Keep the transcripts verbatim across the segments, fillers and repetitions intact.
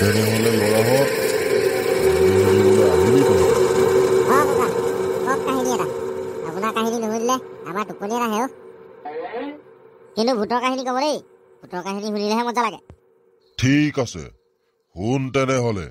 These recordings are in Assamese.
তেনেহ'লে ল'ৰাহঁত আহিলি আপোনাৰ কাহিনী নুশুনিলে আমাৰ টোপনি নাহে অ'। কিন্তু ভূতৰ কাহিনী ক'ব দেই, ভূতৰ কাহিনী শুনিলেহে মজা লাগে। ঠিক আছে, শুন তেনেহ'লে।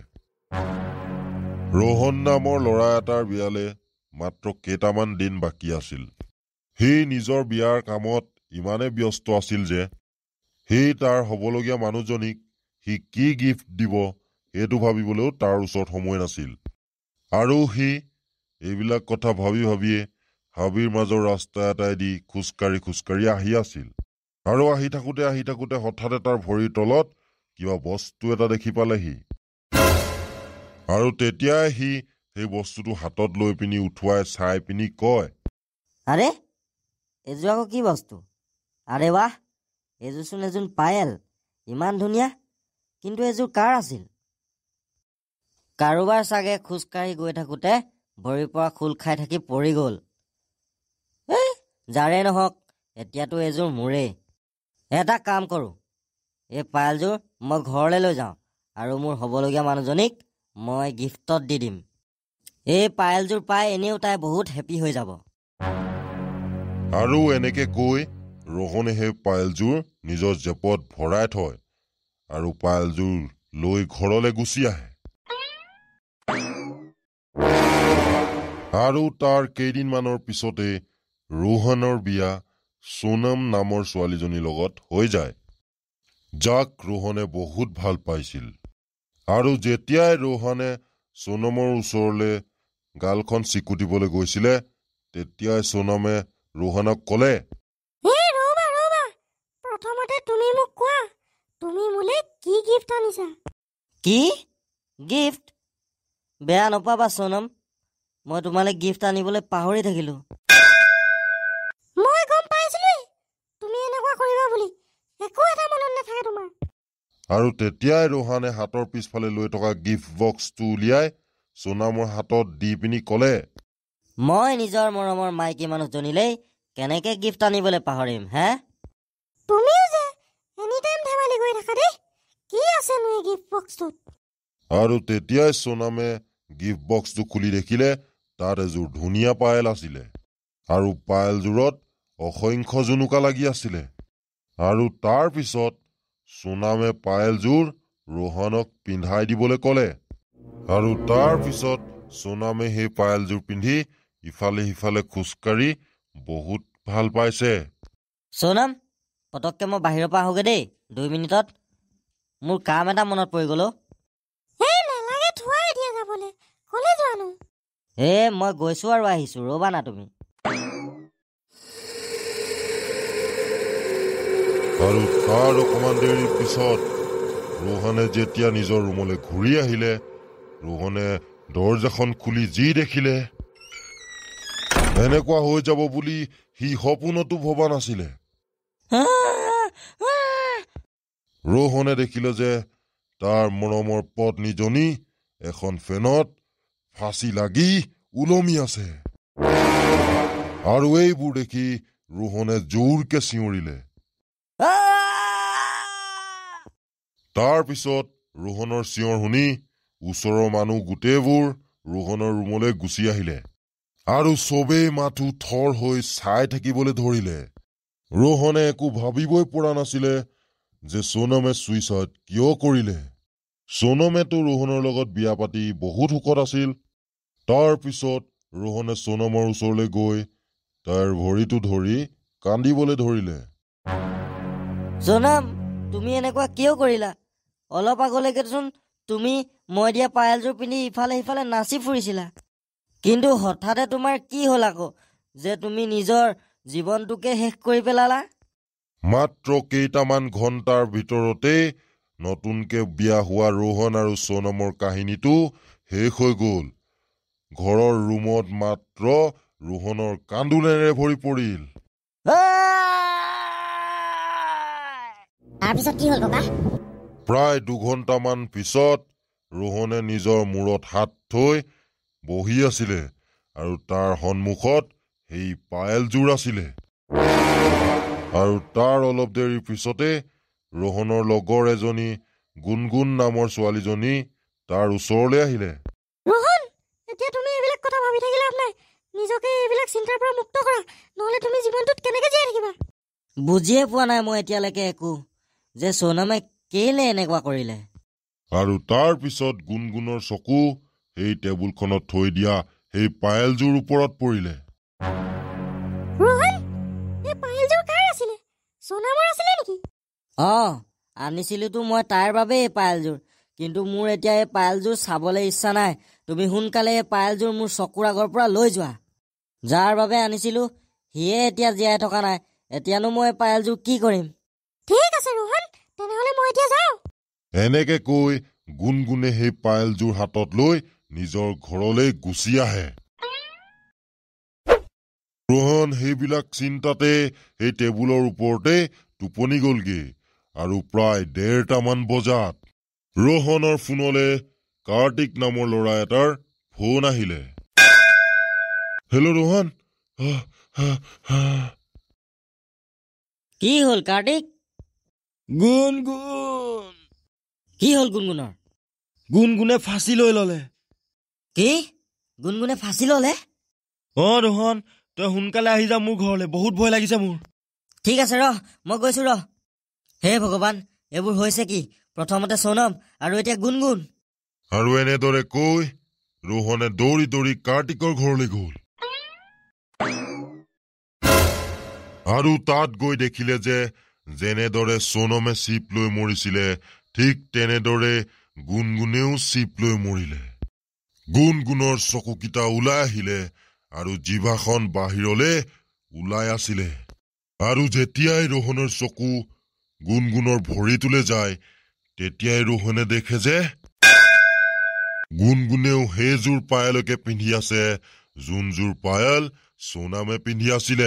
ৰোহন নামৰ ল'ৰা এটাৰ বিয়ালে মাত্ৰ কেইটামান দিন বাকী আছিল। সি নিজৰ বিয়াৰ কামত ইমানে ব্যস্ত আছিল যে সি তাৰ হ'বলগীয়া মানুহজনীক সি কি গিফ্ট দিব সেইটো ভাবিবলৈও তাৰ ওচৰত সময় নাছিল। আৰু সি এইবিলাক কথা ভাবি ভাবিয়ে হাবিৰ মাজৰ ৰাস্তা এটাইদি খোজকাঢ়ি খোজকাঢ়ি আহি আছিল। আৰু আহি থাকোঁতে আহি থাকোঁতে হঠাতে তাৰ ভৰিৰ তলত কিবা বস্তু এটা দেখি পালে সি। আৰু তেতিয়াই সি সেই বস্তুটো হাতত লৈ পিনি উঠুৱাই চাই পিনি কয়, আৰে এইযোৰ আকৌ কি বস্তু? আৰে বাহ, এইযোৰচোন এযোৰ পায়েল, ইমান ধুনীয়া। কিন্তু এইযোৰ কাৰ আছিল? কাৰোবাৰ চাগে খোজকাঢ়ি গৈ থাকোঁতে ভৰিৰ পৰা খোল খাই থাকি পৰি গ'ল। এই যাৰে নহওক, এতিয়াতো এইযোৰ মোৰেই। এটা কাম কৰোঁ, এই পায়েলযোৰ মই ঘৰলৈ লৈ যাওঁ আৰু মোৰ হ'বলগীয়া মানুহজনীক মই গিফ্টত দি দিম। এই পায়েলযোৰ পাই এনেও তাই বহুত হেপী হৈ যাব। আৰু এনেকে কৈ ৰোহনে সেই পায়েলযোৰ নিজৰ জেপত ভৰাই থয় আৰু পায়েলযোৰ লৈ ঘৰলৈ গুচি আহে। আৰু তাৰ কেইদিনমানৰ পিছতে ৰোহনৰ বিয়া সোনম নামৰ ছোৱালীজনীৰ লগত হৈ যায়, যাক ৰোহনে বহুত ভাল পাইছিল। আৰু যেতিয়াই ৰোহনে সোনমৰ ওচৰলৈ গালখন চিকুটিবলৈ গৈছিলে, তেতিয়াই সোনমে ৰোহনক ক'লে, এই ৰ'বা ৰ'বা, প্ৰথমতে তুমি মোক কোৱা, তুমি মোলে কি গিফ্ট আনিছা? কি গিফ্ট? বেয়া নাপাবা সোনম, মই তোমালৈ গিফ্ট আনিবলৈ পাহৰি থাকিলোঁ। মই গম পাইছিলোৱেই তুমি এনেকুৱা কৰিবা বুলি, একো এটা মনত নাথাকে তোমাৰ। আৰু তেতিয়াই ৰোহনে হাতৰ পিছফালে লৈ থকা গিফ্ট বক্সটো উলিয়াই সোনমৰ হাতত দি পিনি ক'লে, মই নিজৰ মৰমৰ মাইকী মানুহজনীলৈ কেনেকে গিফ্ট আনিবলৈ পাহৰিম হে? তুমিও যে এনি টাইম ধেমালি কৰি থাকা দেই, কি আছেনো এই গিফ্ট বক্সটোত? আৰু তেতিয়াই সোনমে গিফ্ট বক্সটো খুলি দেখিলে তাত এযোৰ ধুনীয়া পায়েল আছিলে। আৰু পায়েলযোৰত অসংখ্য জুনুকা লাগি আছিলে। আৰু তাৰ পিছত সোনমে পায়েলযোৰ ৰোহনক পিন্ধাই দিবলৈ ক'লে। আৰু তাৰ পিছত সোনমে সেই পায়েলযোৰ পিন্ধি ইফালে সিফালে খোজকাঢ়ি বহুত ভাল পাইছে। সোনম, পটককৈ মই বাহিৰৰ পৰা আহোগৈ দেই, দুই মিনিটত। মোৰ কাম এটা মনত পৰি গ'ল। এই নালাগে থোৱা এতিয়া যাবলৈ, ক'লে যোৱানো? এ মই গৈছোঁ আৰু আহিছোঁ, ৰ'বা না তুমি। আৰু তাৰ অকমান দেৰিৰ পিছত ৰোহনে যেতিয়া নিজৰ ৰুমলৈ ঘূৰি আহিলে, ৰোহনে দৰজাখন খুলি যি দেখিলে, এনেকুৱা হৈ যাব বুলি সি সপোনতো ভবা নাছিলে। ৰোহনে দেখিলে যে তাৰ মৰমৰ পত্নীজনী এখন ফেনত ফাঁচি লাগি ওলমি আছে। আৰু এইবোৰ দেখি ৰোহনে জোৰকে চিঞৰিলে। তাৰ পিছত ৰোহনৰ চিঞৰ শুনি ওচৰৰ মানুহ গোটেইবোৰ ৰোহনৰ ৰুমলৈ গুচি আহিলে। আৰু চবেই মাথো থৰ হৈ চাই থাকিবলৈ ধৰিলে। ৰোহনে একো ভাবিবই পৰা নাছিলে যে সোনমে চুইচাইড কিয় কৰিলে। সোনমেতো ৰোহনৰ লগত বিয়া পাতি বহুত সুখত আছিল। তাৰ পিছত ৰোহনে সোনমৰ ওচৰলৈ গৈ তাইৰ ভৰিটো ধৰি কান্দিবলৈ ধৰিলে। সোনম, তুমি এনেকুৱা কিয় কৰিলা? অলপ আগলৈকেচোন তুমি মই দিয়া পায়েলযোৰ পিন্ধি ইফালে সিফালে নাচি ফুৰিছিলা। কিন্তু হঠাতে তোমাৰ কি হ'ল আকৌ যে তুমি নিজৰ জীৱনটোকে শেষ কৰি পেলালা? মাত্ৰ কেইটামান ঘণ্টাৰ ভিতৰতেই নতুনকে বিয়া হোৱা ৰোহন আৰু সোনমৰ কাহিনীটো শেষ হৈ গ'ল। ঘৰৰ ৰুমত মাত্ৰ ৰোহনৰ কান্দোনেৰে ভৰি পৰিল। তাৰপিছত কি হ'ল ককা? প্ৰায় দুঘণ্টামান পিছত ৰোহনে নিজৰ মূৰত হাত থৈ বহি আছিলে আৰু তাৰ সন্মুখত সেই পায়েলযোৰ আছিলে। আৰু তাৰ অলপ দেৰিৰ পিছতে ৰোহনৰ লগৰ এজনী গুণগুণ নামৰ ছোৱালীজনী তাৰ ওচৰলৈ আহিলে। ৰোহন, এতিয়া তুমি এইবিলাক কথা ভাবি থাকিলে লাভ নাই। নিজকে এইবিলাক চিন্তাৰ পৰা মুক্ত কৰা, নহ'লে তুমি জীৱনটোত কেনেকৈ জীয়াই থাকিবা? বুজিয়ে পোৱা নাই মই এতিয়ালৈকে একো, যে সোনামে কেলে এনেকুৱা কৰিলে। আৰু তাৰ পিছত গুণগুণৰ চকু সেই টেবুলখনত থৈ দিয়া সেই পায়েলযোৰ ওপৰত পৰিলে। ৰোহন, এই পায়েলযোৰ কাৰ আছিলে? সোনামৰ আছিলে নেকি? অঁ, আনিছিলোতো মই তাইৰ বাবে এই পায়েলযোৰ, কিন্তু মোৰ এতিয়া এই পায়েলযোৰ চাবলৈ ইচ্ছা নাই। তুমি সোনকালে এই পায়েলযোৰ মোৰ চকুৰ আগৰ পৰা লৈ যোৱা। যাৰ বাবে আনিছিলো সিয়ে এতিয়া জীয়াই থকা নাই, এতিয়ানো মই এই পায়েলযোৰ কি কৰিম? ঠিক আছে ৰোহন, তেনেহ'লে মই এতিয়া যাওঁ। এনেকে কৈ গুণগুণে সেই পায়েলযোৰ হাতত লৈ নিজৰ ঘৰলৈ গুচি আহে। ৰোহন সেইবিলাক চিন্তাতে সেই টেবুলৰ ওপৰতে টোপনি গ'লগে। আৰু প্ৰায় ডেৰটামান বজাত ৰোহনৰ ফোনলে কাৰ্তিক নামৰ ল'ৰা এটাৰ ফোন আহিলে। হেল্ল' ৰোহন। কি হ'ল কাৰ্তিক? গুণগুণ কি হ'ল গুণগুণৰ? গুণগুণে ফাঁচি লৈ ললে। কি? গুণগুণে ফাঁচি ল'লে? অঁ ৰোহন, তই সোনকালে আহি যা মোৰ ঘৰলৈ, বহুত ভয় লাগিছে মোৰ। ঠিক আছে ৰ, মই গৈছো ৰ। হে ভগৱান, এইবোৰ হৈছে কি? প্ৰথমতে সোনম আৰু এতিয়া গুণগুণ। আৰু এনেদৰে কৈ ৰোহনে দৌৰি দৌৰি কাৰ্তিকৰ ঘৰলৈ গ'ল। আৰু তাত গৈ দেখিলে যে যেনেদৰে সোনমে চিপ লৈ মৰিছিলে, ঠিক তেনেদৰে গুণগুণেও চিপ লৈ মৰিলে। গুণগুণৰ চকুকেইটা ওলাই আহিলে আৰু জিভাখন বাহিৰলে ওলাই আছিলে। আৰু যেতিয়াই ৰোহনৰ চকু গুণগুণৰ ভৰিটোলৈ যায়, তেতিয়াই ৰোহনে দেখে যে গুণগুণেও সেইযোৰ পায়েলকে পিন্ধি আছে, যোনযোৰ পায়েল সোনামে পিন্ধি আছিলে।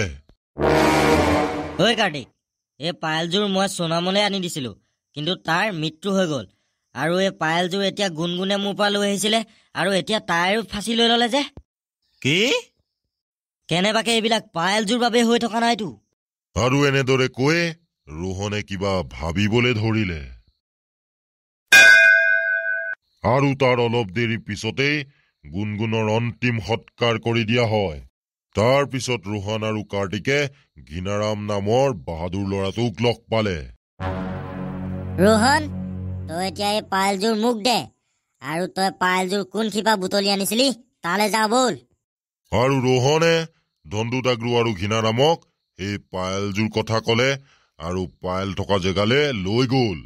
ঐ কাৰ্তিক, এই পায়েলযোৰ মই সোনামলৈ আনি দিছিলো, কিন্তু তাৰ মৃত্যু হৈ গ'ল। আৰু এই পায়েলযোৰ এতিয়া গুণগুণে মোৰ পৰা লৈ আহিছিলে, আৰু এতিয়া তাইৰো ফাঁচি লৈ ল'লে যে। কি? কেনেবাকে এইবিলাক পায়েলযোৰ বাবে হৈ থকা নাইতো। আৰু এনেদৰে কৈয়ে ৰোহনে কিবা ভাবিবলৈ ধৰিলে। আৰু তাৰ অলপ দেৰি পিছতেই গুণগুণৰ অন্তিম সৎকাৰ কৰি দিয়া হয়। তাৰ পিছত ৰোহন আৰু কাৰ্তিকে ঘীনাৰাম নামৰ বাহাদুৰ ল'ৰাটোক লগ পালে। ৰোহন, তই এতিয়া এই পায়েলযোৰ মোক দে, আৰু তই পায়েলযোৰ কোন শিপা বুটলি আনিছিলি তালৈ যাওঁ বল। আৰু ৰোহনে দণ্ডুদাগ্ৰু আৰু ঘীনাৰামক এই পায়েলযোৰ কথা কলে আৰু পায়েল থকা জেগালে লৈ গ'ল।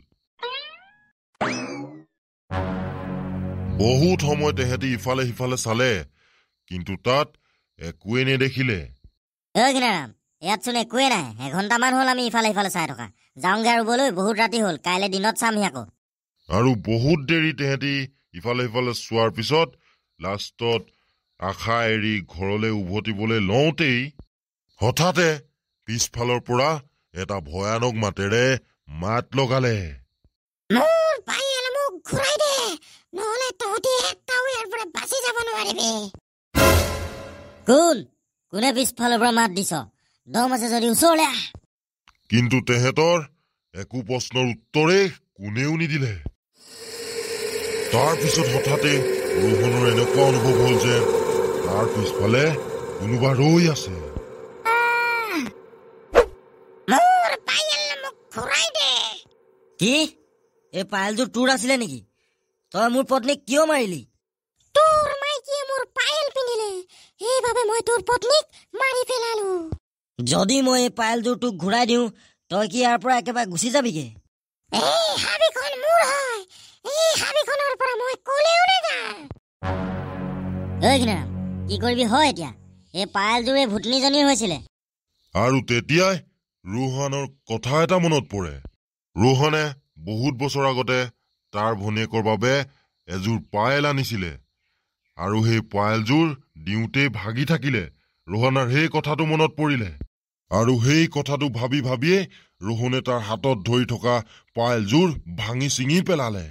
বহুত সময় তেহেঁতি ইফালে সিফালে চালে, কিন্তু তাত একোৱেই নেদেখিলে। ঐ ঘীনাৰাম, ইয়াতচোন একোৱেই নাই। এঘণ্টামান হ'ল আমি ইফালে সিফালে চাই থকা। যাওঁগে আৰু বলৈ, বহুত ৰাতি হ'ল, কাইলৈ দিনত চামহি আকৌ। আৰু বহুত দেৰি তেহেঁতি ইফালে সিফালে চোৱাৰ পিছত লাষ্টত আশা এৰি ঘৰলৈ উভতিবলৈ লওঁতেই হঠাতে পিছফালৰ পৰা এটা ভয়ানক মাতেৰে মাত লগালে। মোৰ পায়েল মোক ঘূৰাই দে, নহ'লে তহঁতি এটাও ইয়াৰ পৰা বাচি যাব নোৱাৰিবি। কোন? কোনে পিছফালৰ পৰা মাত দিছ? দম আছে যদি ওচৰলৈ আহ। কিন্তু তেহেঁতৰ একো প্ৰশ্নৰ উত্তৰে কোনেও নিদিলে। তাৰ পিছত হঠাতে ৰোহনৰ এনেকুৱা অনুভৱ হ'ল যে তাৰ পিছফালে কোনোবা ৰৈ আছে। মোৰ পায়েল মোক ঘূৰাই দে। কি? এই পায়েলযোৰ তোৰ আছিলে নেকি? তই মোৰ পত্নীক কিয় মাৰিলি? তোৰ মাইকীয়ে মোৰ পায়েল পিন্ধিলে, সেইবাবে মই তোৰ পত্নীক মাৰি পেলালো। যদি মই এই পায়েলযোৰ তোক ঘূৰাই দিওঁ, তই কি ইয়াৰ পৰা একেবাৰে গুচি যাবিগে? এই হাবিখন মোৰ হয়, এই হাবিখনৰ পৰা মই কলেও নাযাওঁ। ঐ ঘীনাৰাম, কি কৰিবি হয় এতিয়া? এই পায়েলযোৰ এই ভূতনীজনীৰ হৈছিলে। আৰু তেতিয়াই ৰোহনৰ কথা এটা মনত পৰে। ৰোহনে বহুত বছৰ আগতে তাৰ ভনীয়েকৰ বাবে এযোৰ পায়েল আনিছিলে, আৰু সেই পায়েলযোৰ দিওঁতেই ভাগি থাকিলে। ৰোহনৰ সেই কথাটো মনত পৰিলে, আৰু সেই কথাটো ভাবি ভাবিয়ে ৰোহনে তাৰ হাতত ধৰি থকা পায়েলযোৰ ভাঙি ছিঙি পেলালে।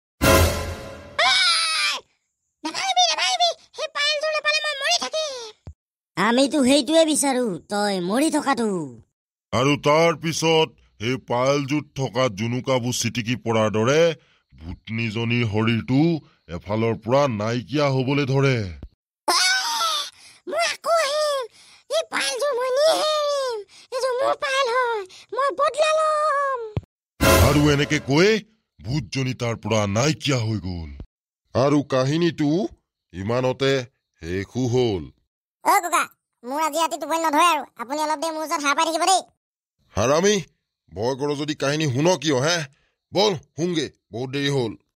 আমিতো সেইটোৱে বিচাৰো, তই মৰি থকাটো। আৰু তাৰ পিছত সেই পায়েলযোৰত থকা জুনুকাবোৰ চিটিকি পৰাৰ দৰে ভূতনীজনীৰ শৰীৰটো এফালৰ পৰা নাইকিয়া হবলৈ ধৰে। মই আকৌ আহিম। এই পাইলযোৰ মই নিহে এৰিম। এইযোৰ মোৰ পাইল হয়, মই বদলা ল'ম। আৰু এনেকে কৈ ভূতজনী তাৰ পৰা নাইকিয়া হৈ গল। আৰু কাহিনীটো ইমানতে শেষো হল। অ ককা, মোৰ আজি ৰাতি টোপনি নধৰে আৰু আপুনি অলপ দেৰি মোৰ ওচৰত সাৰ পাই থাকিব দেই। হাৰামি, ভয় কৰ যদি কাহিনী শুন কিয় হে? বল শুনগে, বহুত দেৰি হল।